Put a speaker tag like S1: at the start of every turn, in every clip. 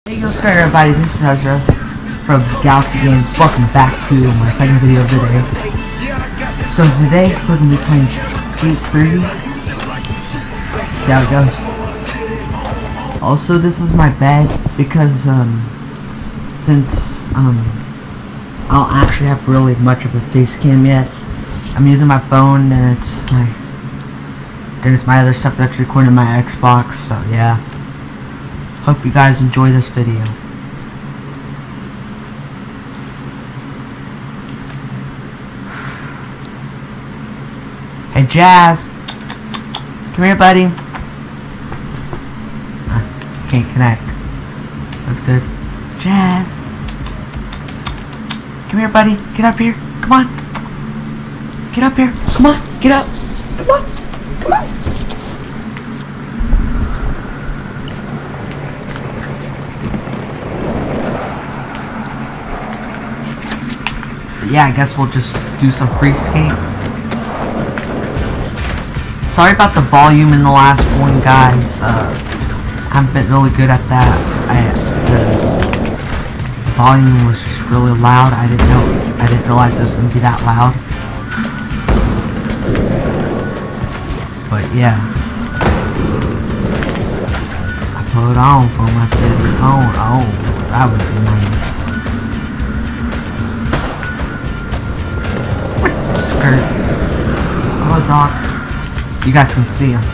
S1: Hey, what's going on, everybody? This is Ezra from Galaxy Games. Welcome back to my second video of the day. So today we're going to be playing Skate3. See how it goes. Also, this is my bed because since I don't actually have really much of a face cam yet. I'm using my phone and it's my other stuff that's recording my Xbox. So yeah. Hope you guys enjoy this video. Hey Jazz, come here, buddy. Can't connect. That's good. Jazz, come here, buddy. Get up here. Come on. Get up here. Come on. Get up. Come on. Come on. Yeah, I guess we'll just do some free skate. Sorry about the volume in the last one, guys. I haven't been really good at that. The volume was just really loud. I didn't realize it was gonna be that loud. But yeah, I put on for my city phone. Oh, that was nice. Oh, dog. You guys can see him.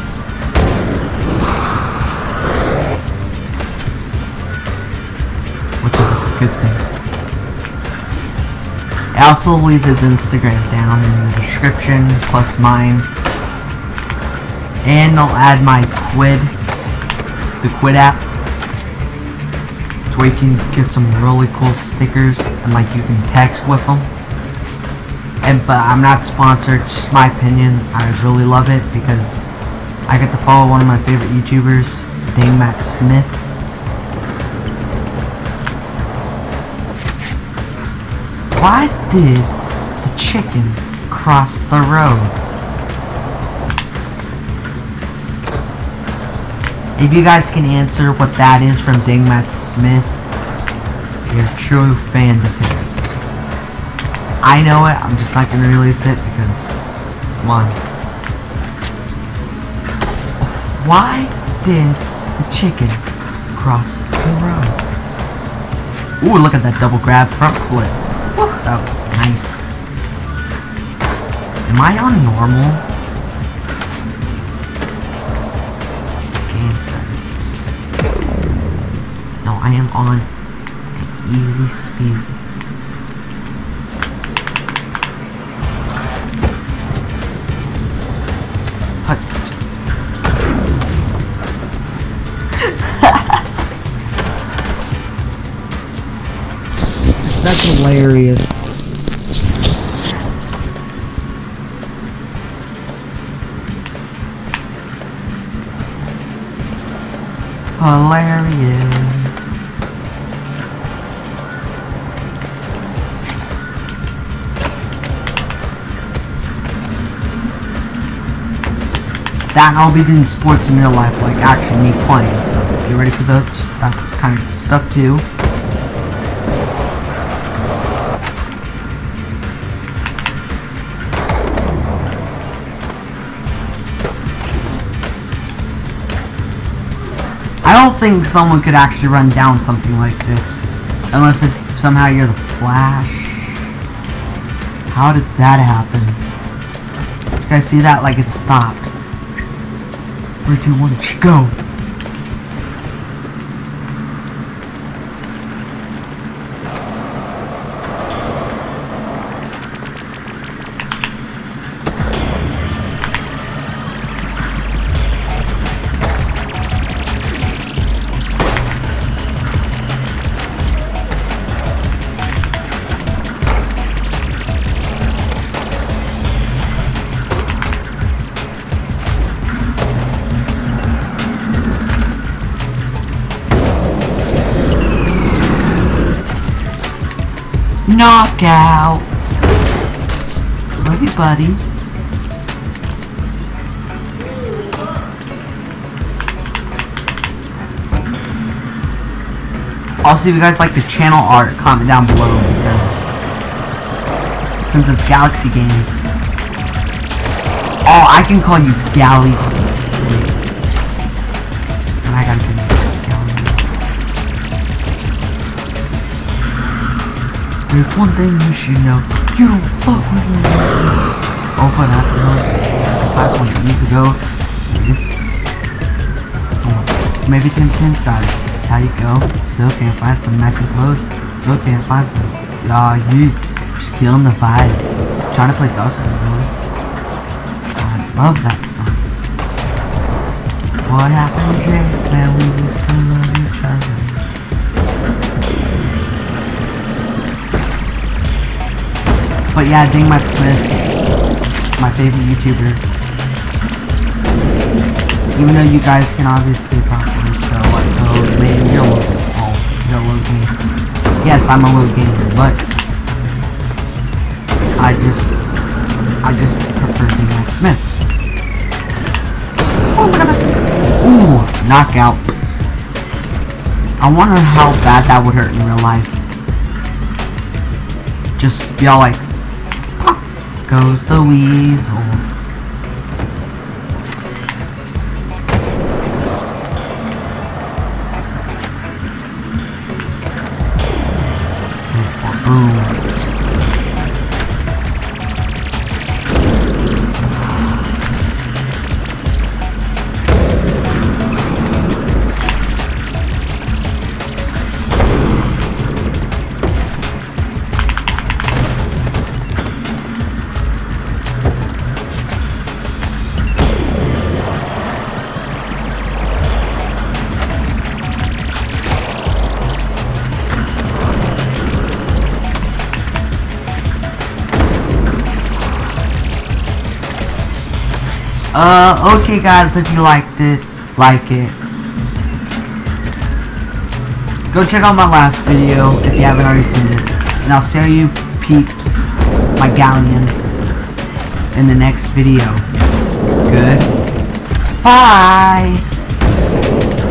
S1: Which is a good thing. I also leave his Instagram down in the description, plus mine. And I'll add my the Quid app. So you can get some really cool stickers and like you can text with them. But I'm not sponsored, it's just my opinion. I really love it because I get to follow one of my favorite YouTubers, Smith. Why did the chicken cross the road? If you guys can answer what that is from Smith, you're a true fan of his. I know it, I'm just not gonna release it because, come on. Why did the chicken cross the road? Ooh, look at that double grab front flip. Woo, that was nice. Am I on normal? Game settings. No, I am on easy speed. That's hilarious. Hilarious. That and I'll be doing sports in real life, like actually me playing, so get ready for those. That kind of stuff too. I don't think someone could actually run down something like this, unless if somehow you're the Flash. How did that happen? You guys see that? Like it stopped. 3, 2, 1, go! Knockout! Love you, buddy. Also, if you guys like the channel art, comment down below, because since it's Galaxy Games. Oh, I can call you Galley. And I gotta call you Galley. There's one thing you should know. You don't fuck with me. Oh, but I have to know. Last one years ago. Maybe 10 cents got it. That's how you go. Still can't find some matching clothes. Still can't find some. Y'all, you still in the vibe. Trying to play Dust really. I love that song. What happened, Jay? Man, we used to love each other. But yeah, Ding Mike Smith, my favorite YouTuber. Even though you guys can obviously probably tell, like, oh, man, you're a low gamer. Yes, I'm a low gamer, but I just prefer Ding Mike Smith. Ooh, knockout. I wonder how bad that would hurt in real life. Just be all like, pop goes the weasel. Boom. Okay guys, if you liked it, like it. Go check out my last video if you haven't already seen it. And I'll show you peeps, my galleons, in the next video. Good. Bye!